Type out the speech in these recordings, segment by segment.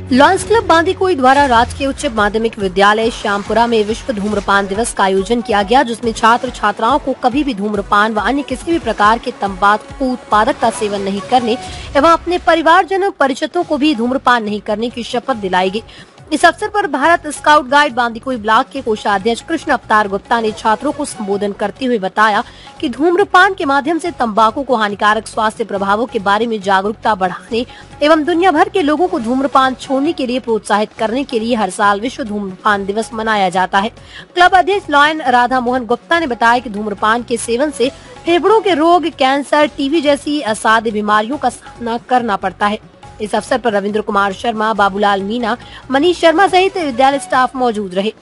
Lions club Bandikui द्वारा राजकीय उच्च माध्यमिक विद्यालय श्यामपुरा में विश्व धूम्रपान दिवस का आयोजन किया गया, जिसमें छात्र छात्राओं को कभी भी धूम्रपान व अन्य किसी भी प्रकार के तंबाकू उत्पादक का सेवन नहीं करने एवं अपने परिवारजनों परिचितों को भी धूम्रपान नहीं करने की शपथ दिलाई गई। इस अवसर पर Bharat scout guide Bandikui block के कोषाध्यक्ष कृष्ण अवतार गुप्ता ने छात्रों को संबोधन करते हुए बताया कि धूम्रपान के माध्यम से तंबाकू को हानिकारक स्वास्थ्य प्रभावों के बारे में जागरूकता बढ़ाने एवं दुनिया भर के लोगों को धूम्रपान छोड़ने के लिए प्रोत्साहित करने के लिए हर साल विश्व धूम्रपान दिवस मनाया जाता है। क्लब अध्यक्ष लॉयन राधा मोहन गुप्ता ने बताया कि धूम्रपान के सेवन से फेफड़ों के रोग, कैंसर, टीबी जैसी असाध्य बीमारियों का सामना करना पड़ता है। इस अवसर पर रविंद्र कुमार शर्मा, बाबूलाल मीना, मनीष शर्मा सहित विद्यालय स्टाफ मौजूद रहे।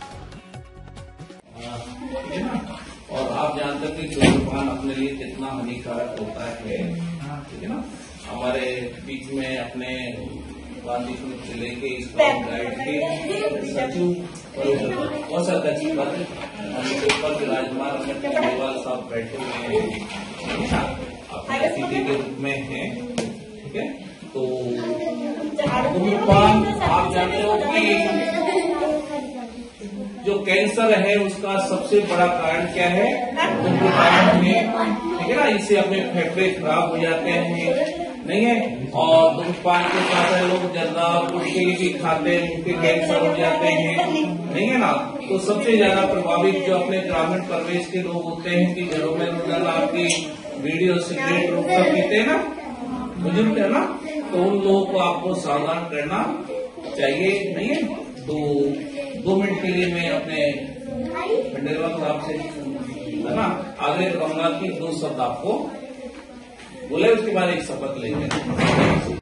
और आप जानते हैं कि धूम्रपान अपने लिए कितना हानिकारक होता है, ठीक है ना। हमारे बीच में अपने बांदीकुई जिले के स्काउट गाइड के सचिव और सदस्य पद विराजमान केजरीवाल साहब बैठे हुए हैं, अपने अतिथि के रूप में हैं, ठीक है। तो धूम्रपान आप जानते हो कि जो कैंसर है उसका सबसे बड़ा कारण क्या है, धूम्रपान में, ठीक है ना। इससे अपने फेफड़े खराब हो जाते हैं, नहीं है। और धूम्रपान के साथ लोग जर्दा गुटखे भी खाते हैं, उनके कैंसर हो जाते हैं, नहीं है ना। तो सबसे ज्यादा प्रभावित जो अपने ग्रामीण परिवेश के लोग होते हैं कि घरों में रोजाना आपकी वीडियो सिगरेट रोककर पीते हैं ना, बुजुर्ग है ना, तो उन लोगों को आपको सावधान करना चाहिए, नहीं है। तो 2 मिनट के लिए मैं अपने खंडेलवाल साहब से, है ना, आगे कहूंगा कि 2 शब्द आपको बोले, उसके बाद एक शपथ लेंगे।